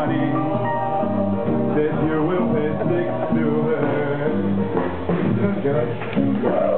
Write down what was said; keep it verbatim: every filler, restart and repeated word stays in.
money that you will pay six to her. Good.